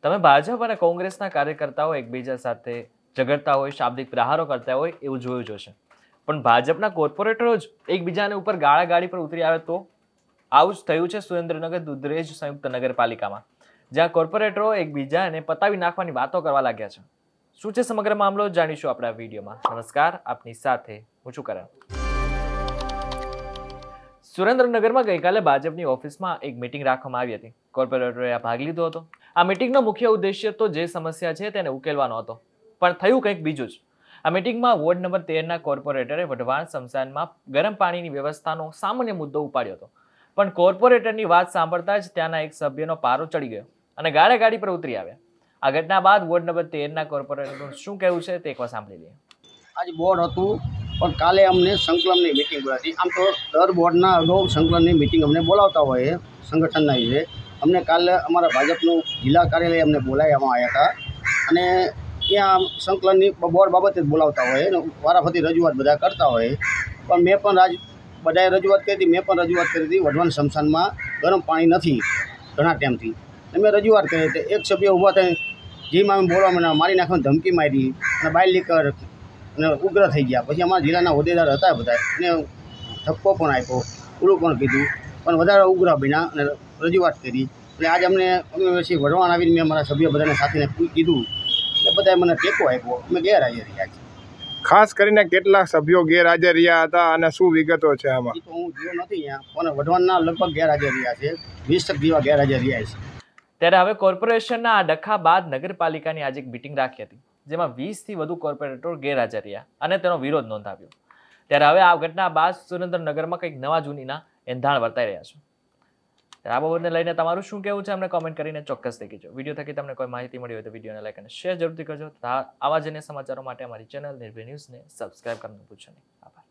તમે ભાજપ અને કોંગ્રેસના કાર્યકર્તાઓ એકબીજા સાથે ઝઘડતા હોય, શાબ્દિક પ્રહારો કરતા હોય એવું જોયું જશે. પણ ભાજપના કોર્પોરેટરો જ એકબીજાને ઉપર ગાળાગાળી પર ઉતરી આવે તો આવું જ થયું છે સુરેન્દ્રનગર દુધરેજ સંયુક્ત નગરપાલિકામાં, જ્યાં કોર્પોરેટરો એકબીજાને પતાવી નાખવાની વાતો કરવા લાગ્યા છે. શું છે સમગ્ર મામલો જાણીશું આપણા વિડીયોમાં. નમસ્કાર, આપની સાથે હું છું કરણ. સુરેન્દ્રનગરમાં ગઈકાલે ભાજપની ઓફિસમાં એક મીટિંગ રાખવામાં આવી હતી. કોર્પોરેટરોએ ભાગ લીધો હતો. આ મીટિંગનો મુખ્ય ઉદ્દેશ્ય તો જે સમસ્યા છે તેને ઉકેલવાનો હતો, પણ થયું કંઈક બીજું જ. આ મીટિંગમાં વોર્ડ નંબર 13ના કોર્પોરેટરે વઢવાણ સ્મશાનમાં ગરમ પાણીની વ્યવસ્થાનો સામાન્ય મુદ્દો ઉપાડ્યો હતો. પણ કોર્પોરેટરની વાત સાંભળતા જ ત્યાંના એક સભ્યનો પારો ચડી ગયો અને ગાળાગાળી પર ઉતરી આવ્યા. આ ઘટના બાદ વોર્ડ નંબર 13ના કોર્પોરેટરનું શું કહેવું છે તે એકવાર સાંભળી લઈએ. આજ બોર્ડ હતું, પણ કાલે અમને સંકલનની મિટિંગ બોલાવી. આમ તો દર બોર્ડના અગાઉ સંકલનની મિટિંગ અમને બોલાવતા હોય સંગઠનના વિશે. અમને કાલે અમારા ભાજપનું જિલ્લા કાર્યાલય અમને બોલાવવામાં આવ્યા હતા અને ત્યાં સંકલનની બોર્ડ બાબતે જ બોલાવતા હોય અને વારાફરતી રજૂઆત બધા કરતા હોય. પણ મેં પણ બધાએ રજૂઆત કરી હતી. મેં પણ રજૂઆત કરી હતી. વઢવાણ સ્મશાનમાં ગરમ પાણી નથી ઘણા ટાઈમથી. મેં રજૂઆત કરી હતી. એક સભ્ય ઊભા થઈને જેમાં અમે બોલવા મને મારી નાખવાની ધમકી મારી અને બાઇલ લીકર અને ઉગ્ર થઈ ગયા. પછી અમારા જિલ્લાના હોદ્દેદાર હતા બધા એને ધક્કો પણ આપ્યો, ઓલું પણ કીધું, પણ વધારે ઉગ્ર બન્યા અને રજૂઆત કરી. એટલે આજે અમે પછી વઢવાણ આવીને મેં મારા સભ્ય બધાને સાથેને કીધું એટલે બધાએ મને ટેકો આપ્યો. અમે ગેરહાજર રહ્યા છીએ. ખાસ કરીને કેટલા સભ્યો ગેરહાજર રહ્યા હતા અને શું વિગતો છે આમાં? એ તો હું જોયો નથી અહીંયા, પણ વઢવાણના લગભગ ગેરહાજર રહ્યા છે. 20 જેવા ગેરહાજર રહ્યા છે. ત્યારે હવે કોર્પોરેશનના આ ડખા બાદ નગરપાલિકાની આજે એક મીટિંગ રાખી હતી, જેમાં 20થી વધુ કોર્પોરેટરો ગેરહાજર રહ્યા અને તેનો વિરોધ નોંધાવ્યો. ત્યારે હવે આ ઘટના બાદ સુરેન્દ્રનગરમાં કંઈક નવા જૂનીના એંધાણ વર્તાઈ રહ્યા છે. આ બાબતને લઈને તમારું શું કહેવું છે અમને કોમેન્ટ કરીને ચોક્કસથી કહેજો. વિડીયો થકી તમને કોઈ માહિતી મળી હોય તો વિડીયોને લાઈક અને શેર જરૂરથી કરજો. આવા જ અન્ય સમાચારો માટે અમારી ચેનલ નિર્ભય ન્યૂઝને સબસ્ક્રાઇબ કરવાનું ભૂલશો નહીં. આભાર.